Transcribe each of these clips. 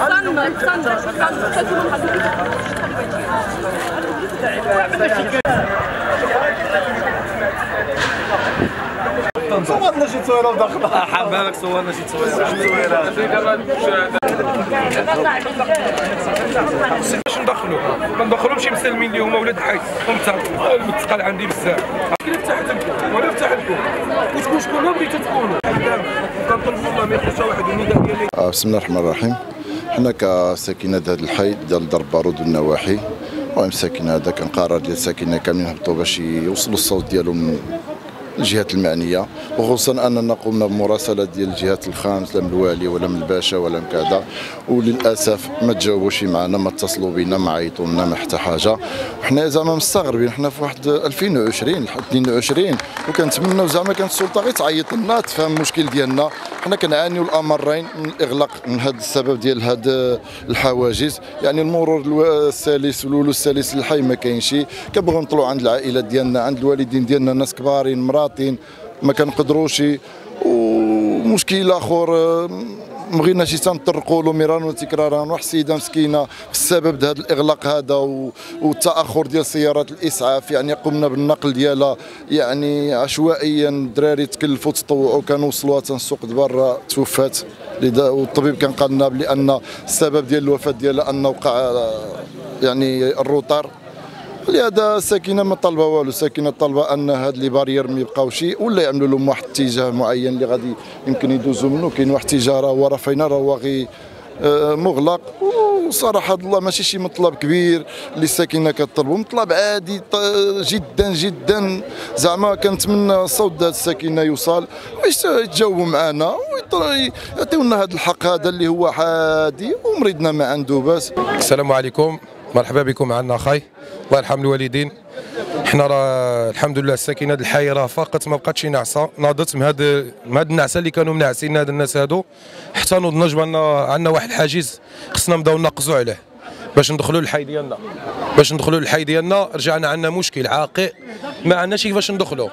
صورنا شي تصويره وداخل حابها لك صورنا شي تصويره باش ندخلوا ما ندخلهمش مسلمين اللي هما ولاد حي المتقال عندي بزاف كاين فتحت لكم وانا فتحت لكم وتكون شكون ما بغيتو تكونوا كنطلبوا الله ما يخرجش واحد النداء ديالي. بسم الله الرحمن الرحيم. حنا كساكنه هذا الحي ديال درب بارود والنواحي المهم الساكنه هذا كان قرار ديال الساكنه كاملين هبطوا باش يوصلوا الصوت ديالهم من الجهات المعنيه، وخصوصا اننا قمنا بمراسله ديال الجهات الخامس لا من الوالي ولا من الباشا ولا من كذا، وللاسف ما تجاوبوش معنا، ما اتصلوا بنا، ما عيطوا لنا، ما حتى حاجه. وحنا زعما مستغربين، حنا في واحد 2020 لحد 22 وكنتمناو زعما كانت السلطه غير تعيط لنا تفهم المشكل ديالنا. حنا كنعانيو الامرين من الاغلاق من هذا السبب ديال هذا الحواجز، يعني المرور السلس والولو السلس للحي ما كاينش. كنبغيو نطلعوا عند العائلات ديالنا، عند الوالدين ديالنا، ناس كبارين مراطين ما كنقدروش. ومشكل اخر بغينا شي تنطرقوا له مرارا وتكرارا، واحد السيده مسكينه بسبب هذا الاغلاق هذا والتاخر ديال سيارات الاسعاف، يعني قمنا بالنقل ديالها يعني عشوائيا. الدراري تكلفوا تطوعوا كانوا وصلوها تنسوق برا توفات، والطبيب كان قال لنا بان السبب ديال الوفاه ديالها انه وقع يعني الروطار. لهذا الساكنه ما طالبه والو، الساكنه طالبه ان هاد لي بارير ما يبقاوش ولا يعملوا لهم واحد الاتجاه معين اللي غادي يمكن يدوزوا منه. كاين واحد الاتجاه راه رافينا راه واغي مغلق. وصراحه الله ماشي شي مطلب كبير اللي الساكنه كطلبوا، مطلب عادي جدا جدا. زعما كنتمنى الصوت ديال الساكنه يوصل باش يتجاوبوا معنا ويعطيونا هذا الحق هذا اللي هو عادي ومريضنا ما عنده باس. السلام عليكم، مرحبا بكم معنا اخاي، الله يرحم الوالدين. حنا راه الحمد لله الساكنه د الحي راه فقط ما بقاتش ناعسه، ناضت من هاد النعسه اللي كانوا منعسين هاد الناس هادو، حتى نوضنا جبنا عندنا واحد الحاجز خصنا نبداو نقزوا عليه باش ندخلوا للحي ديالنا. رجعنا عندنا مشكل عاقئ، ما عندناش كيفاش ندخلوا،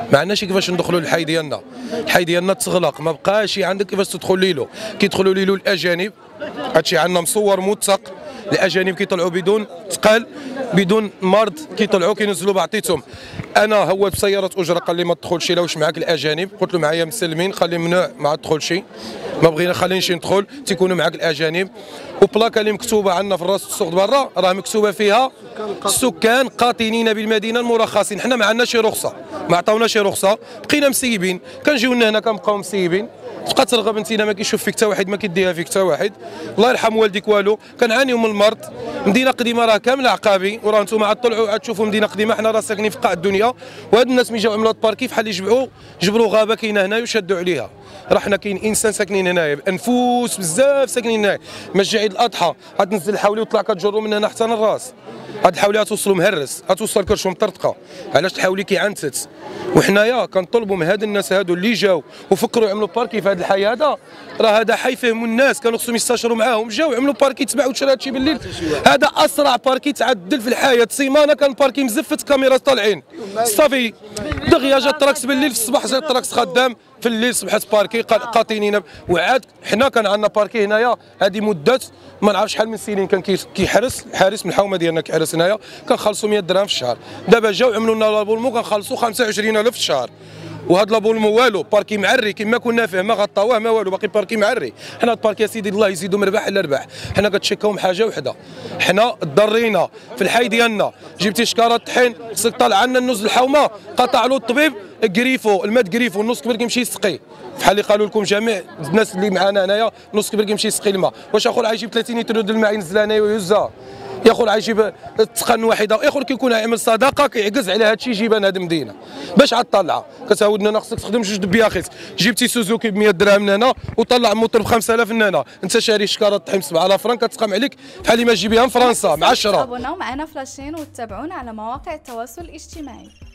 للحي ديالنا. الحي ديالنا تغلق، ما بقاش عندك كيفاش تدخل ليلو. كيدخلوا ليلو الاجانب، هادشي عندنا مصور موثق. الاجانب كيطلعوا بدون ثقل بدون مرض، كيطلعوا كينزلوا بعطيتهم. انا هو بسياره اجره قال لي ما تدخلش الا واش معاك الاجانب، قلت له معايا مسلمين، خلي ممنوع ما تدخلش، ما بغينا خلينيش ندخل تيكونوا معاك الاجانب. وبلاكه اللي مكتوبه عندنا في الراس السوق برا راه مكتوبه فيها السكان قاطنين بالمدينه المرخصين. حنا ما عندناش رخصه، ما عطاوناش رخصه، بقينا مسيبين. كنجيو لنا هنا كنبقاو مسيبين، تبقى ترغب انت ما كيشوف فيك حتى واحد، ما كيديها فيك حتى واحد. الله يرحم والديك والو. كنعانيو من المرض. مدينه قديمه راه كامله عقابي، وراه انتم عاد طلعوا عاد تشوفوا مدينه قديمه. حنا راه ساكنين في قاع الدنيا، وهاد الناس ملي جاو عملوا الباركي فحال اللي جبروا غابه كاينه هنا وشدوا عليها. راه حنا كاين انسان ساكنين هنايا بانفوس بزاف ساكنين هنايا. مجي عيد الاضحى غتنزل الحولي وطلع كتجروا من هنا حتى للراس. هاد الحولي غتوصلوا مهرس، غتوصل كرشو مطرطقه. علاش الحولي كيعنتت؟ وحنايا كنطلبوا من هاد الناس هادو اللي جاو وفكروا يعملوا باركي في هاد الحي هذا، راه هذا حي فهموا الناس، كانوا خصهم يستشروا معاهم، جاو عملوا باركي تباعوا شرا هادشي بالليل. هذا اسرع باركي تعدل في الحياه. سيمانه كان باركي مزفت كاميرا طالعين صافي دغيا جا الطراكس بالليل، في الصباح جا الطراكس خدام، في الليل صبحت باركي قاطينين. وعاد حنا كان عندنا باركي هنايا هذه مده ما نعرف شحال من سنين كان كيحرس الحارس من الحومه ديالنا كيحرس هنايا، كنخلصوا 100 درهم في الشهر. دابا جاو عملوا لنا لابولمو كنخلصوا 25,000 في الشهر. وهذا لابولمو والو، باركي معري كما كنا فيه، ما غطاوه ما والو، باقي باركي معري. حنا الباركي يا سيدي الله يزيدوا من رباح لرباح. حنا كتشكاو حاجه وحده، حنا ضرينا في الحي ديالنا. جبتي شكاره طحين خصك طالع عندنا النوز الحومه، قطع له الطبيب كريفو الماء كريفو، النص كبير كيمشي يسقي. بحال اللي قالوا لكم جميع الناس اللي معنا هنايا، نص كبير كيمشي يسقي الماء. واش اخر غيجيب 30 لتر د الماء ينزلها هنايا ويهزها؟ يا اخو غيجيب التقن واحده، يا اخو كيكون يعمل صدقه كيعكز على هذا الشيء يجيبها هذه المدينه باش عاد طلعها. كتعاودنا انا خصك تخدم جوج دبياخيت. جبتي سوزوكي ب 100 درهم من هنا وطلع موتور ب 5000 من هنا، انت شاري شكاره طحين ب 7000 فرنك كتقام عليك بحال اللي ما تجيبيها من فرنسا مع 10. تابعونا معنا في لاشين وتابعونا على مواقع التواصل الاجتماعي.